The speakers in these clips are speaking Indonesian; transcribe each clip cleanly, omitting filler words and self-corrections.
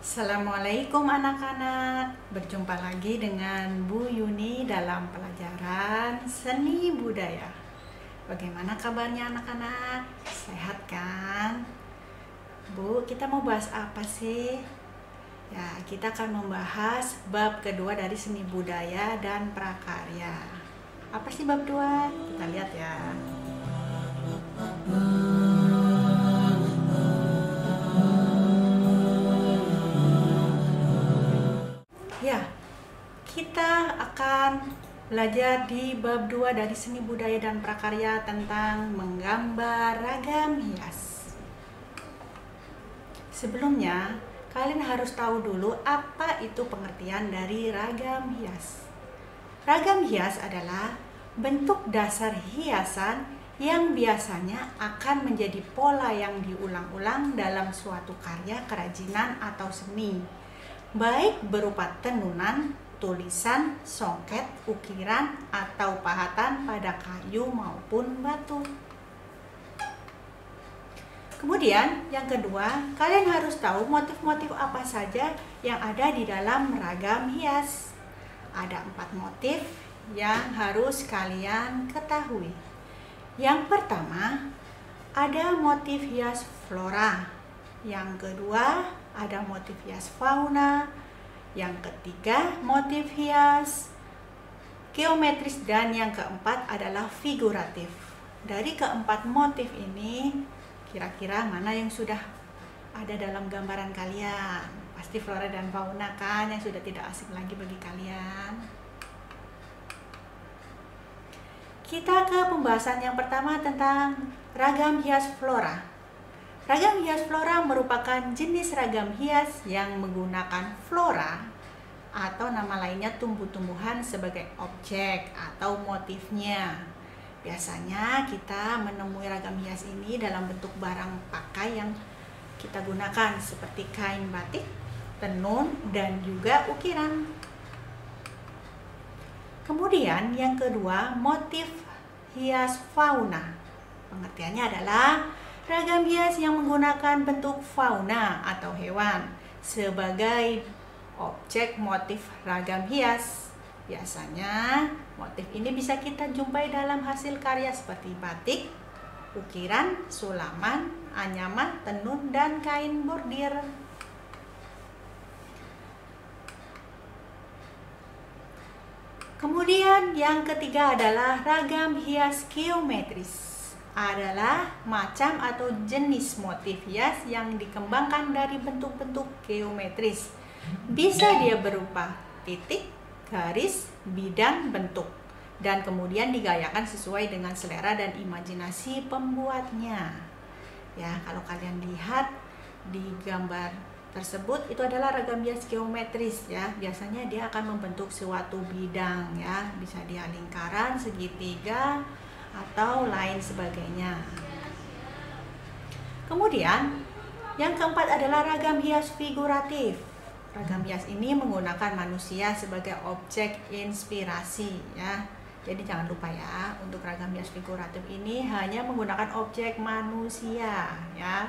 Assalamualaikum anak-anak, berjumpa lagi dengan Bu Yuni dalam pelajaran seni budaya. Bagaimana kabarnya anak-anak? Sehat kan? Bu, kita mau bahas apa sih? Ya, kita akan membahas bab kedua dari seni budaya dan prakarya. Apa sih bab 2? Kita lihat ya. Ya, kita akan belajar di bab 2 dari seni budaya dan prakarya tentang menggambar ragam hias. Sebelumnya, kalian harus tahu dulu apa itu pengertian dari ragam hias. Ragam hias adalah bentuk dasar hiasan yang biasanya akan menjadi pola yang diulang-ulang dalam suatu karya kerajinan atau seni, baik berupa tenunan, tulisan, songket, ukiran, atau pahatan pada kayu maupun batu. Kemudian yang kedua, kalian harus tahu motif-motif apa saja yang ada di dalam ragam hias. Ada 4 motif yang harus kalian ketahui. Yang pertama, ada motif hias flora. Yang kedua, ada motif hias fauna. Yang ketiga, motif hias geometris, dan yang keempat adalah figuratif. Dari keempat motif ini, kira-kira mana yang sudah ada dalam gambaran kalian? Pasti flora dan fauna kan yang sudah tidak asing lagi bagi kalian. Kita ke pembahasan yang pertama tentang ragam hias flora. Ragam hias flora merupakan jenis ragam hias yang menggunakan flora atau nama lainnya tumbuh-tumbuhan sebagai objek atau motifnya. Biasanya kita menemui ragam hias ini dalam bentuk barang pakai yang kita gunakan seperti kain batik, tenun, dan juga ukiran. Kemudian yang kedua, motif hias fauna. Pengertiannya adalah ragam hias yang menggunakan bentuk fauna atau hewan sebagai objek motif ragam hias. Biasanya motif ini bisa kita jumpai dalam hasil karya seperti batik, ukiran, sulaman, anyaman, tenun, dan kain bordir. Kemudian yang ketiga adalah ragam hias geometris. Adalah macam atau jenis motif hias yang dikembangkan dari bentuk-bentuk geometris. Bisa dia berupa titik, garis, bidang, bentuk, dan kemudian digayakan sesuai dengan selera dan imajinasi pembuatnya. Ya, kalau kalian lihat di gambar tersebut, itu adalah ragam hias geometris ya. Biasanya dia akan membentuk suatu bidang ya, bisa dia lingkaran, segitiga, atau lain sebagainya. Kemudian yang keempat adalah ragam hias figuratif. Ragam hias ini menggunakan manusia sebagai objek inspirasi ya. Jadi jangan lupa ya, untuk ragam hias figuratif ini hanya menggunakan objek manusia ya.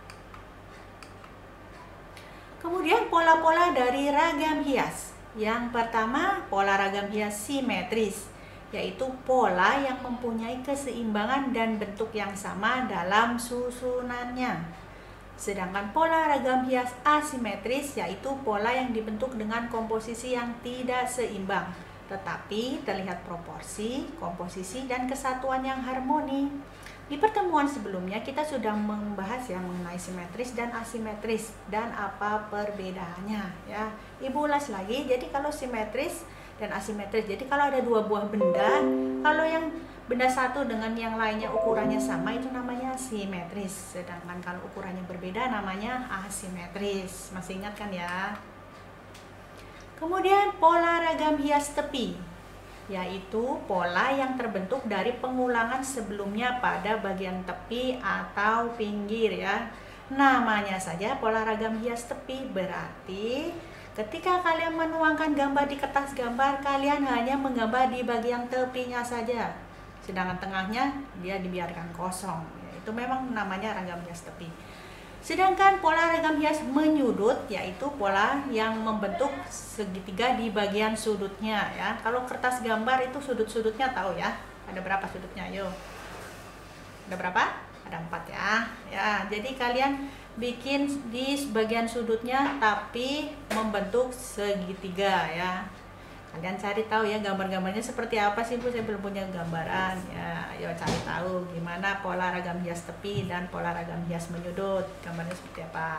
Kemudian pola-pola dari ragam hias. Yang pertama, pola ragam hias simetris, yaitu pola yang mempunyai keseimbangan dan bentuk yang sama dalam susunannya. Sedangkan pola ragam hias asimetris yaitu pola yang dibentuk dengan komposisi yang tidak seimbang, tetapi terlihat proporsi, komposisi, dan kesatuan yang harmoni. Di pertemuan sebelumnya kita sudah membahas ya mengenai simetris dan asimetris dan apa perbedaannya ya. Ibu ulas lagi. Jadi kalau simetris dan asimetris, jadi kalau ada dua buah benda, kalau yang benda satu dengan yang lainnya ukurannya sama, itu namanya simetris. Sedangkan kalau ukurannya berbeda namanya asimetris. Masih ingat kan ya? Kemudian pola ragam hias tepi, yaitu pola yang terbentuk dari pengulangan sebelumnya pada bagian tepi atau pinggir ya. Namanya saja pola ragam hias tepi, berarti ketika kalian menuangkan gambar di kertas gambar, kalian hanya menggambar di bagian tepinya saja, sedangkan tengahnya dia dibiarkan kosong. Itu memang namanya ragam hias tepi. Sedangkan pola ragam hias menyudut yaitu pola yang membentuk segitiga di bagian sudutnya ya. Kalau kertas gambar itu sudut-sudutnya tahu ya. Ada berapa sudutnya? Yuk. Ada berapa? Ada 4 ya. Ya, jadi kalian bikin di bagian sudutnya tapi membentuk segitiga ya. Kalian cari tahu ya gambar-gambarnya seperti apa sih Bu, saya belum punya gambaran ya. Ayo cari tahu gimana pola ragam hias tepi dan pola ragam hias menyudut, gambarnya seperti apa.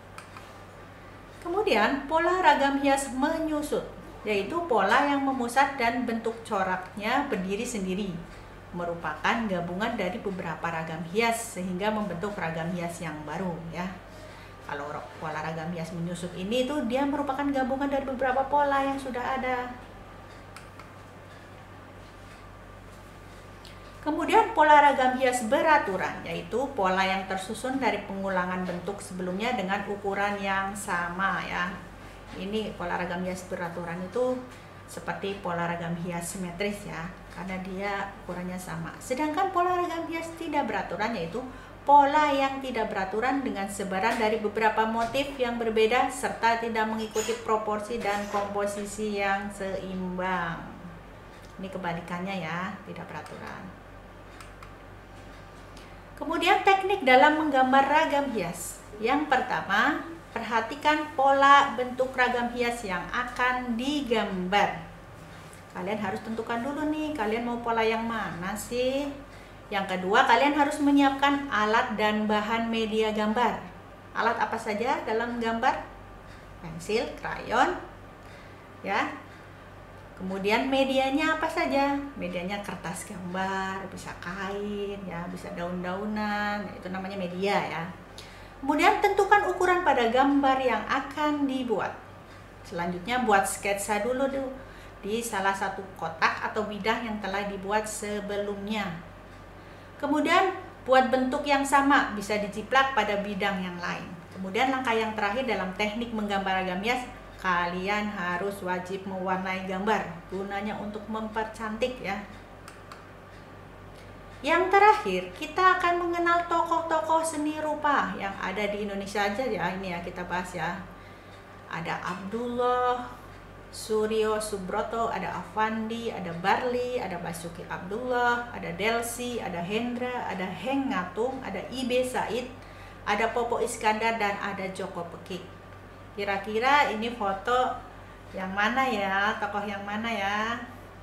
Kemudian pola ragam hias menyusut yaitu pola yang memusat dan bentuk coraknya berdiri sendiri, merupakan gabungan dari beberapa ragam hias sehingga membentuk ragam hias yang baru ya. Kalau pola ragam hias menyusut ini tuh dia merupakan gabungan dari beberapa pola yang sudah ada. Kemudian pola ragam hias beraturan yaitu pola yang tersusun dari pengulangan bentuk sebelumnya dengan ukuran yang sama ya. Ini pola ragam hias beraturan itu seperti pola ragam hias simetris ya, karena dia ukurannya sama. Sedangkan pola ragam hias tidak beraturan yaitu pola yang tidak beraturan dengan sebaran dari beberapa motif yang berbeda serta tidak mengikuti proporsi dan komposisi yang seimbang. Ini kebalikannya ya, tidak beraturan. Kemudian teknik dalam menggambar ragam hias. Yang pertama, perhatikan pola bentuk ragam hias yang akan digambar. Kalian harus tentukan dulu nih, kalian mau pola yang mana sih? Yang kedua, kalian harus menyiapkan alat dan bahan media gambar. Alat apa saja dalam gambar? Pensil, krayon, ya. Kemudian medianya apa saja? Medianya kertas gambar, bisa kain, ya, bisa daun-daunan, itu namanya media ya. Kemudian tentukan ukuran pada gambar yang akan dibuat. Selanjutnya buat sketsa dulu tuh di salah satu kotak atau bidang yang telah dibuat sebelumnya. Kemudian buat bentuk yang sama, bisa dijiplak pada bidang yang lain. Kemudian langkah yang terakhir dalam teknik menggambar ragam hias, kalian harus wajib mewarnai gambar, gunanya untuk mempercantik ya. Yang terakhir, kita akan mengenal tokoh-tokoh seni rupa yang ada di Indonesia aja ya, ini ya kita bahas ya. Ada Abdullah, Suryo Subroto, ada Avandi, ada Barli, ada Basuki Abdullah, ada Delsi, ada Hendra, ada Heng Ngatung, ada Ibe Said, ada Popo Iskandar, dan ada Joko Pekik. Kira-kira ini foto yang mana ya? Tokoh yang mana ya?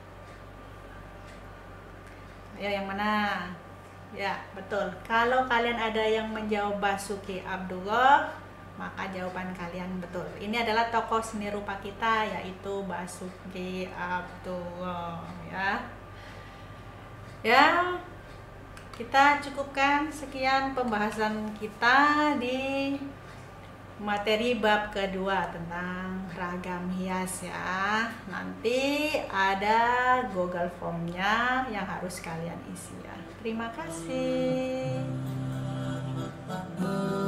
Ayo yang mana? Ya, betul. Kalau kalian ada yang menjawab Basuki Abdullah, maka jawaban kalian betul. Ini adalah tokoh seni rupa kita yaitu Basuki Abdullah ya. Ya, kita cukupkan sekian pembahasan kita di materi bab kedua tentang ragam hias ya. Nanti ada Google Form-nya yang harus kalian isi ya. Terima kasih.